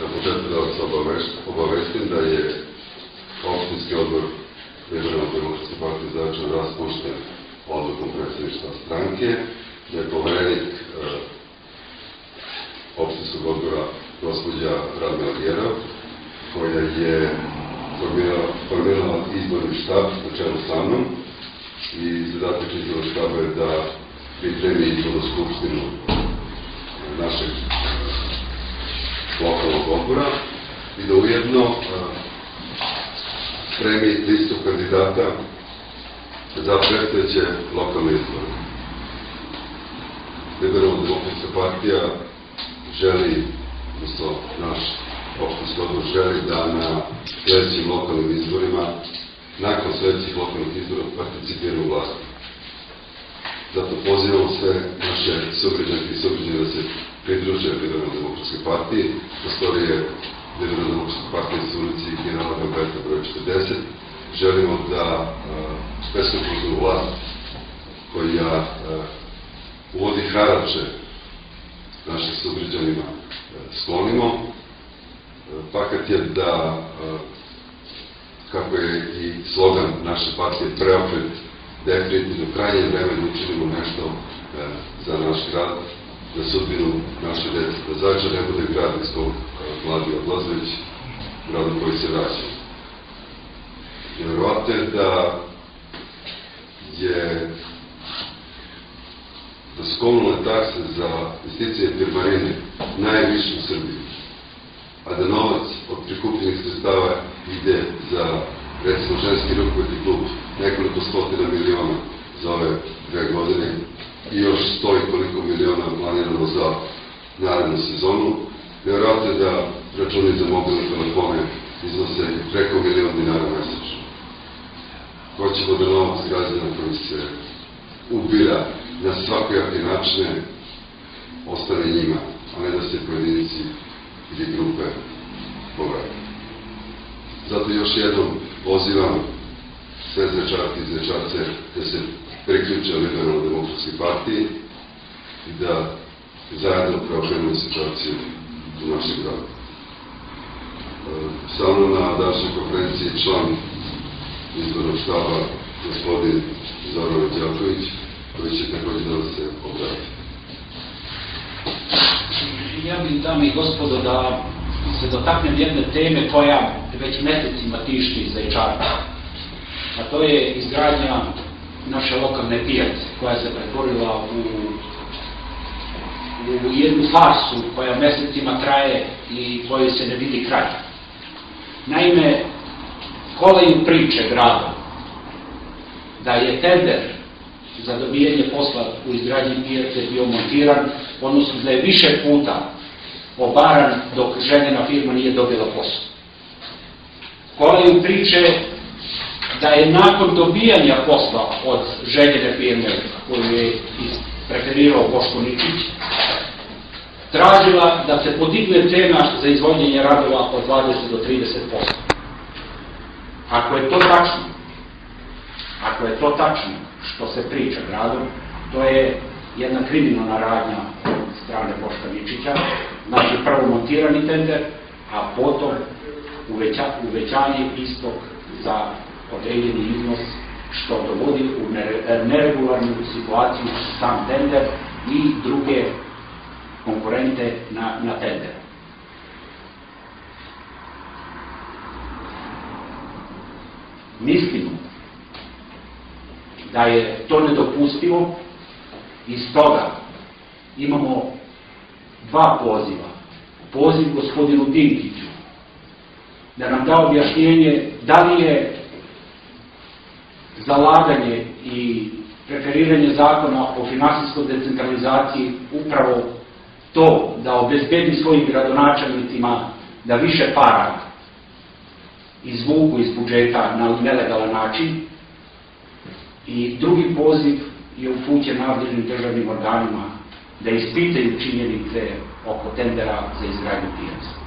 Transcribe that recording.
Na početku da vas obavestim da je opštinski odbor Liberalno-demokratske partije Zaječar raspušten odlukom predsjedništva stranke, da je poverenik opštinskog odbora gospođa Radmila Gerov, koja je formirala izborni štab na čelu sa mnom, i zadatak izbornog štaba je da pripremi izbornu skupštinu našeg lokalnog odbora i da ujedno spremi listu kandidata za predstojeće lokalne izbore. Liberalno-demokratska partija želi, odnosno naš opštinski odbor želi da na sledećim lokalnim izborima, nakon sledećih lokalnih izbora, participira u vlasti. Zato pozivamo sve naše sugrađanke i sugrađane da se pridruže Liberalno-demokratskoj partiji. Prostorije Liberalno-demokratske partije su ulici Generala Gambetta broj 40. Želimo da beskompromisnu vlast koja uvodi harače naših sugrađanima sklonimo. Fakat je da, kako je i slogan naše partije, preokret definitivno krajnje vreme da učinimo nešto za naš grad, za sudbinu naše dece, da Zaječar ne bude grad iz kog mladi odlaze, već grad u koji se vraćaju. Vjerovatno je da su komunalne takse za investicije firmarine najviše u Srbiji, a da novac od prikupljenih sredstava ide za, recimo, ženski rukometni klub nekoliko stotina miliona za ove 2 godine i još 100 i koliko miliona planirano za narednu sezonu. Vjerovatno je da računi za mobilne telefone iznose preko $1.000.000 mesečno. Hoćemo da novac građana koji se ubira na svakojake načine ostane njima, a ne da se pojedinci ili grupe bogate. Zato još jednom pozivam sve Zaječarke i Zaječarce da se priključe Liberalno-demokratskoj partiji i da zajedno preokrenemo situaciju u našem gradu. Sa mnom na današnjoj konferenciji član izbornog štaba gospodin Zoran Đaković, koji će također da se obratiti. Ja bih, dame i gospodo, da se dotaknem jedne teme koja već mesecima tišti Zaječara, a to je izgradnja naše lokalne pijace, koja se pretvorila u jednu farsu koja mesecima traje i kojoj se ne vidi kraj. Naime, kolaju priče grada da je tender za dobijanje posla u izgradnji pijace bio montiran, odnosno da je više puta obaran dok ženina firma nije dobila posao. Kolaju priče da je nakon dobijanja posla od ženine firme koju je preferirao Boško Ničić, tražila da se podigne cena za izvođenje radova od 20 do 30%. Ako je to tačno što se priča gradom, to je jedna kriminalna radnja od strane Boška Ničića, znači prvo montirani tender, a potom uvećanje istog za određeni iznos, što dovodi u neregularnu situaciju sam tender i druge konkurente na tender. Mislimo da je to nedopustivo i stoga imamo 2 poziva. Poziv gospodinu Dinkiću da nam da objašnjenje da li je zalaganje i preferiranje zakona o finansijskoj decentralizaciji upravo to da obezbedi svojim gradonačelnicima da više para izvuku iz budžeta na nelegalan način, i drugi poziv je upućen nadležnim državnim organima da ispitaju činjenice oko tendera za izgradnju pijaca.